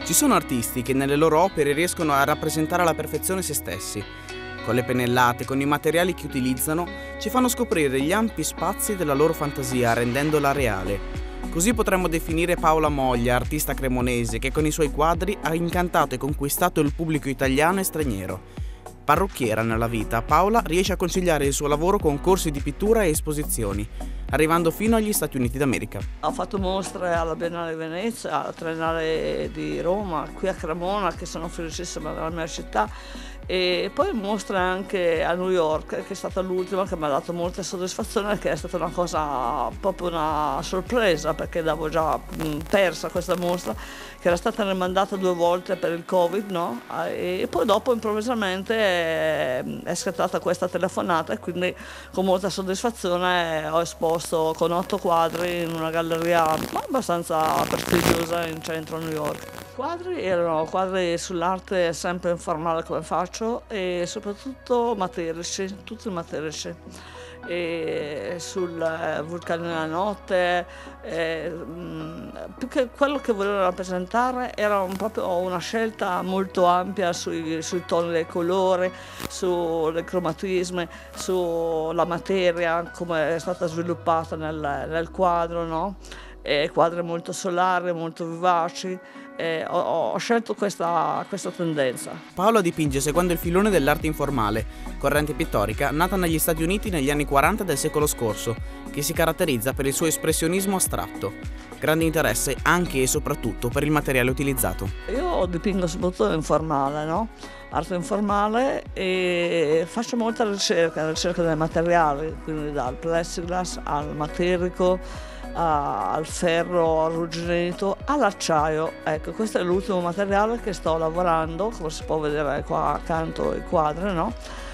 Ci sono artisti che nelle loro opere riescono a rappresentare alla perfezione se stessi. Con le pennellate, con i materiali che utilizzano, ci fanno scoprire gli ampi spazi della loro fantasia, rendendola reale. Così potremmo definire Paola Moglia, artista cremonese che con i suoi quadri ha incantato e conquistato il pubblico italiano e straniero. Parrucchiera nella vita, Paola riesce a conciliare il suo lavoro con corsi di pittura e esposizioni, arrivando fino agli Stati Uniti d'America. Ho fatto mostre alla Biennale di Venezia, alla Triennale di Roma, qui a Cremona, che sono felicissima della mia città, e poi mostre anche a New York, che è stata l'ultima che mi ha dato molta soddisfazione, che è stata una cosa, proprio una sorpresa, perché l'avevo già persa questa mostra, che era stata rimandata 2 volte per il Covid, no? E poi dopo improvvisamente è scattata questa telefonata e quindi con molta soddisfazione ho esposto con 8 quadri in una galleria abbastanza prestigiosa in centro a New York. I quadri erano quadri sull'arte sempre informale come faccio e soprattutto materici, tutti materici. E sul vulcano della notte, più che quello che volevo rappresentare era proprio una scelta molto ampia sui toni dei colori, sui cromatismi, sulla materia, come è stata sviluppata nel quadro, no? Quadri molto solari, molto vivaci. Ho scelto questa tendenza. Paola dipinge seguendo il filone dell'arte informale, corrente pittorica nata negli Stati Uniti negli anni 40 del secolo scorso, che si caratterizza per il suo espressionismo astratto. Grande interesse anche e soprattutto per il materiale utilizzato. Io dipingo soprattutto informale, no? Arte informale, e faccio molta ricerca dei materiali, quindi dal plexiglass al materico, al ferro arrugginito, all'acciaio. Ecco, questo è l'ultimo materiale che sto lavorando, come si può vedere qua accanto ai quadri, no?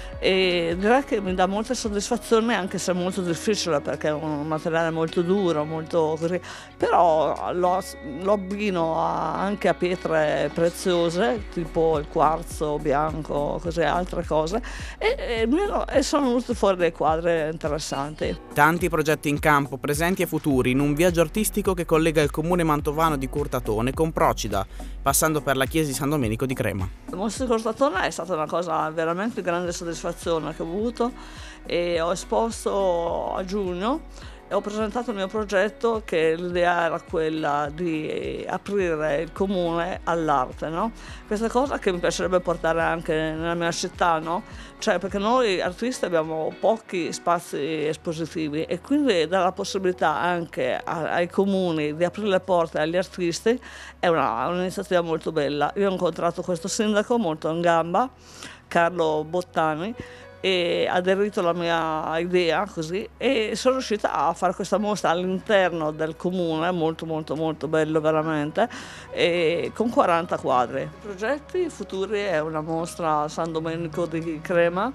E direi che mi dà molte soddisfazioni, anche se è molto difficile perché è un materiale molto duro, molto così, però lo abbino anche a pietre preziose tipo il quarzo bianco, così, altre cose, e sono venuti fuori dei quadri interessanti. Tanti progetti in campo, presenti e futuri, in un viaggio artistico che collega il comune mantovano di Curtatone con Procida, passando per la chiesa di San Domenico di Crema. Il mostro di Curtatone è stata una cosa veramente grande soddisfazione che ho avuto, e ho esposto a giugno e ho presentato il mio progetto, che l'idea era quella di aprire il comune all'arte, no? Questa cosa che mi piacerebbe portare anche nella mia città, no? Cioè, perché noi artisti abbiamo pochi spazi espositivi e quindi dare la possibilità anche ai comuni di aprire le porte agli artisti è un'iniziativa molto bella. Io ho incontrato questo sindaco molto in gamba, Carlo Bottani, e ha aderito alla mia idea così, e sono riuscita a fare questa mostra all'interno del comune, molto molto molto bello veramente, e con 40 quadri. Progetti futuri è una mostra a San Domenico di Crema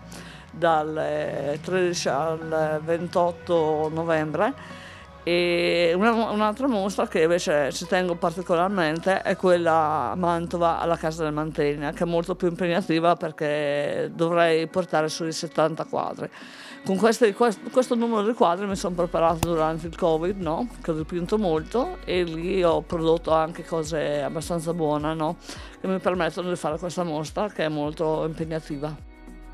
dal 13 al 28 novembre. E un'altra mostra che invece ci tengo particolarmente è quella a Mantova alla Casa del Mantegna, che è molto più impegnativa perché dovrei portare sui 70 quadri. Con questo numero di quadri mi sono preparato durante il Covid, no? Che ho dipinto molto, e lì ho prodotto anche cose abbastanza buone, no? Che mi permettono di fare questa mostra che è molto impegnativa.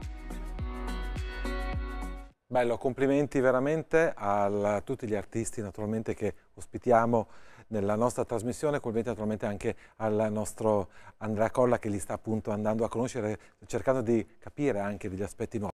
Bello, complimenti veramente a tutti gli artisti naturalmente che ospitiamo nella nostra trasmissione, complimenti naturalmente anche al nostro Andrea Colla che li sta appunto andando a conoscere, cercando di capire anche degli aspetti nuovi.